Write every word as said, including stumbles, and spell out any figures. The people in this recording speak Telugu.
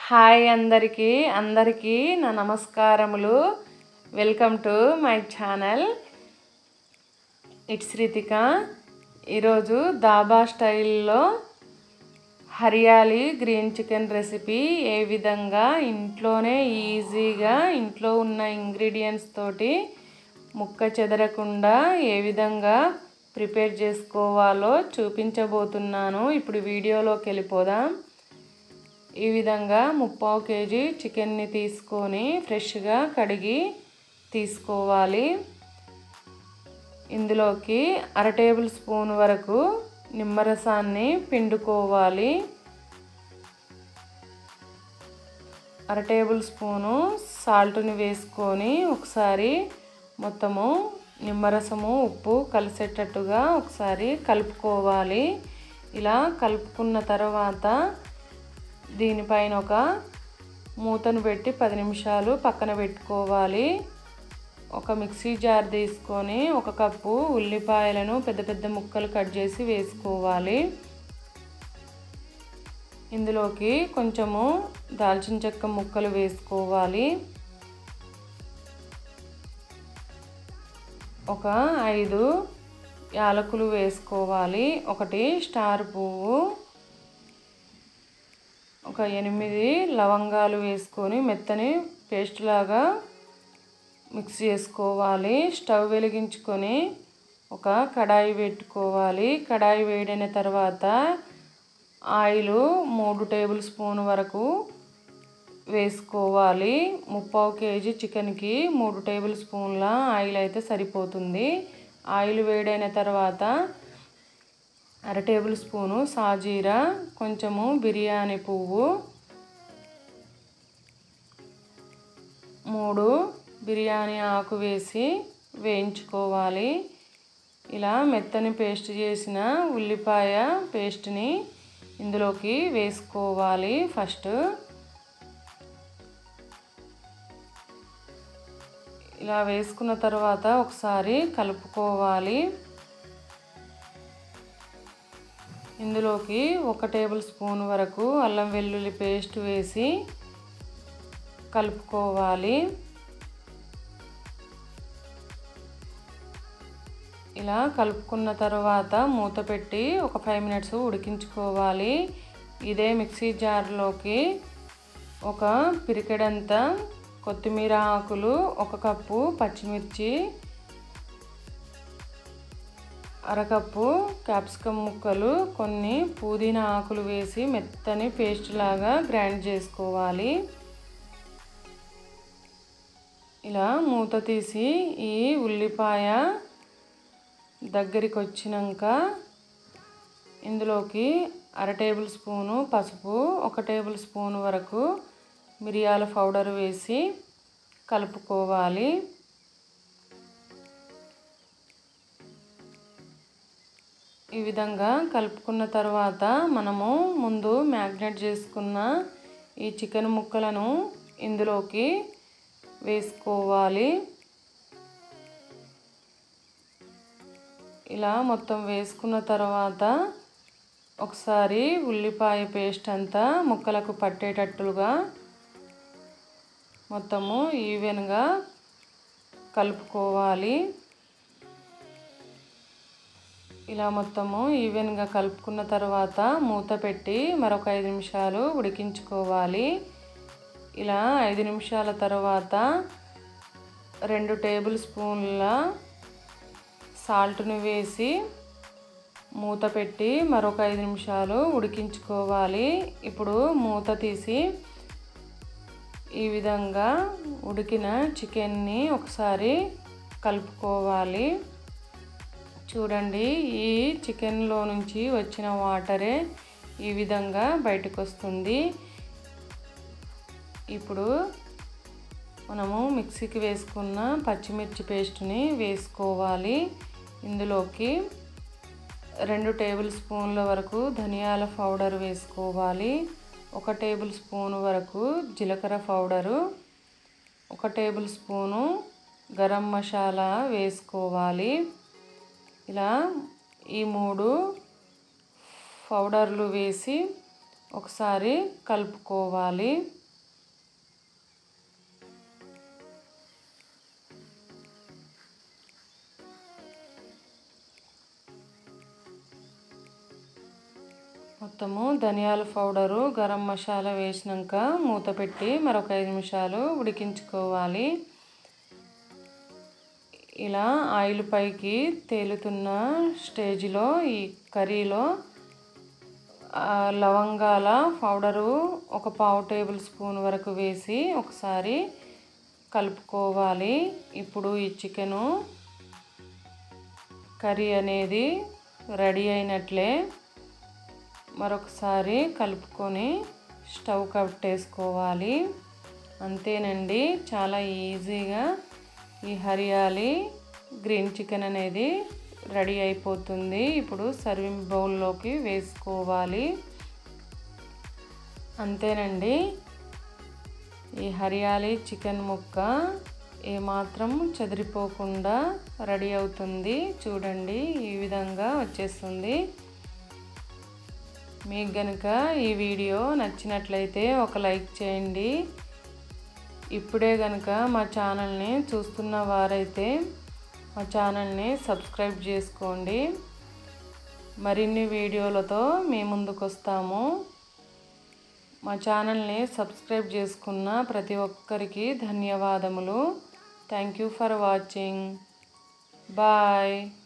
హాయ్ అందరికీ అందరికీ నా నమస్కారములు. Welcome to my channel. It's Ritika. ఈరోజు దాబా స్టైల్లో హరియాలి గ్రీన్ చికెన్ రెసిపీ ఏ విధంగా ఇంట్లోనే ఈజీగా ఇంట్లో ఉన్న ఇంగ్రీడియంట్స్ తోటి ముక్క చెదరకుండా ఏ విధంగా ప్రిపేర్ చేసుకోవాలో చూపించబోతున్నాను. ఇప్పుడు వీడియోలోకి వెళ్ళిపోదాం. ఈ విధంగా ముప్పావు కేజీ చికెన్ని తీసుకొని ఫ్రెష్గా కడిగి తీసుకోవాలి. ఇందులోకి అర టేబుల్ స్పూన్ వరకు నిమ్మరసాన్ని పిండుకోవాలి. అర టేబుల్ స్పూను సాల్ట్ని వేసుకొని ఒకసారి మొత్తము నిమ్మరసము ఉప్పు కలిసేటట్టుగా ఒకసారి కలుపుకోవాలి. ఇలా కలుపుకున్న తర్వాత దీనిపైన ఒక మూతను పెట్టి పది నిమిషాలు పక్కన పెట్టుకోవాలి. ఒక మిక్సీ జార్ తీసుకొని ఒక కప్పు ఉల్లిపాయలను పెద్ద పెద్ద ముక్కలు కట్ చేసి వేసుకోవాలి. ఇందులోకి కొంచెము దాల్చిన చెక్క ముక్కలు వేసుకోవాలి. ఒక ఐదు యాలకులు వేసుకోవాలి. ఒకటి స్టార్ పువ్వు, ఒక ఎనిమిది లవంగాలు వేసుకొని మెత్తని పేస్ట్ లాగా మిక్స్ చేసుకోవాలి. స్టవ్ వెలిగించుకొని ఒక కడాయి పెట్టుకోవాలి. కడాయి వేడైన తర్వాత ఆయిల్ మూడు టేబుల్ స్పూన్ వరకు వేసుకోవాలి. ముప్పావు కేజీ చికెన్కి మూడు టేబుల్ స్పూన్ల ఆయిల్ అయితే సరిపోతుంది. ఆయిల్ వేడైన తర్వాత అర టేబుల్ స్పూను సాజీరా, కొంచెము బిర్యానీ పువ్వు, మూడు బిర్యానీ ఆకు వేసి వేయించుకోవాలి. ఇలా మెత్తని పేస్ట్ చేసిన ఉల్లిపాయ పేస్ట్ని ఇందులోకి వేసుకోవాలి. ఫస్ట్ ఇలా వేసుకున్న తర్వాత ఒకసారి కలుపుకోవాలి. ఇందులోకి ఒక టేబుల్ స్పూన్ వరకు అల్లం వెల్లుల్లి పేస్ట్ వేసి కలుపుకోవాలి. ఇలా కలుపుకున్న తర్వాత మూత పెట్టి ఒక ఫైవ్ మినిట్స్ ఉడికించుకోవాలి. ఇదే మిక్సీ జార్లోకి ఒక పిరికెడంత కొత్తిమీర ఆకులు, ఒక కప్పు పచ్చిమిర్చి, అరకప్పు క్యాప్సికమ్ ముక్కలు, కొన్ని పుదీనా ఆకులు వేసి మెత్తని పేస్ట్ లాగా గ్రైండ్ చేసుకోవాలి. ఇలా మూత తీసి ఈ ఉల్లిపాయ దగ్గరికి వచ్చినాక ఇందులోకి అర టేబుల్ స్పూను పసుపు, ఒక టేబుల్ స్పూన్ వరకు మిరియాల పౌడర్ వేసి కలుపుకోవాలి. ఈ విధంగా కలుపుకున్న తర్వాత మనము ముందు మ్యాగ్నేట్ చేసుకున్న ఈ చికెన్ ముక్కలను ఇందులోకి వేసుకోవాలి. ఇలా మొత్తం వేసుకున్న తర్వాత ఒకసారి ఉల్లిపాయ పేస్ట్ అంతా ముక్కలకు పట్టేటట్టుగా మొత్తము ఈవెన్గా కలుపుకోవాలి. ఇలా మొత్తము ఈవెన్గా కలుపుకున్న తర్వాత మూత పెట్టి మరొక ఐదు నిమిషాలు ఉడికించుకోవాలి. ఇలా ఐదు నిమిషాల తర్వాత రెండు టేబుల్ స్పూన్ల సాల్ట్ని వేసి మూత పెట్టి మరొక ఐదు నిమిషాలు ఉడికించుకోవాలి. ఇప్పుడు మూత తీసి ఈ విధంగా ఉడికిన చికెన్ని ఒకసారి కలుపుకోవాలి. చూడండి, ఈ చికెన్లో నుంచి వచ్చిన వాటరే ఈ విధంగా బయటకు వస్తుంది. ఇప్పుడు మనము మిక్సీకి వేసుకున్న పచ్చిమిర్చి పేస్ట్ని వేసుకోవాలి. ఇందులోకి రెండు టేబుల్ స్పూన్ల వరకు ధనియాల పౌడర్ వేసుకోవాలి. ఒక టేబుల్ స్పూన్ వరకు జీలకర్ర పౌడరు, ఒక టేబుల్ స్పూను గరం మసాలా వేసుకోవాలి. ఇలా ఈ మూడు పౌడర్లు వేసి ఒకసారి కలుపుకోవాలి. మొత్తము ధనియాల పౌడరు గరం మసాలా వేసినాక మూత పెట్టి మరొక ఐదు నిమిషాలు ఉడికించుకోవాలి. ఇలా ఆయిల్ పైకి తేలుతున్న స్టేజ్లో ఈ కర్రీలో లవంగాల పౌడరు ఒక పావు టేబుల్ స్పూన్ వరకు వేసి ఒకసారి కలుపుకోవాలి. ఇప్పుడు ఈ చికెను కర్రీ అనేది రెడీ అయినట్లే. మరొకసారి కలుపుకొని స్టవ్ కట్టేసుకోవాలి. అంతేనండి, చాలా ఈజీగా ఈ హరియాలి గ్రీన్ చికెన్ అనేది రెడీ అయిపోతుంది. ఇప్పుడు సర్వింగ్ బౌల్లోకి వేసుకోవాలి. అంతేనండి, ఈ హరియాలి చికెన్ ముక్క ఏమాత్రం చెదిరిపోకుండా రెడీ అవుతుంది. చూడండి, ఈ విధంగా వచ్చేస్తుంది. మీకు గనుక ఈ వీడియో నచ్చినట్లయితే ఒక లైక్ చేయండి. ఇప్పుడే గనుక మా ఛానల్ని చూస్తున్న వారైతే మా ఛానల్ని సబ్స్క్రైబ్ చేసుకోండి. మరిన్ని వీడియోలతో మీ ముందుకు వస్తాము. మా ఛానల్ని సబ్స్క్రైబ్ చేసుకున్న ప్రతి ఒక్కరికి ధన్యవాదములు. Thank you for watching. Bye.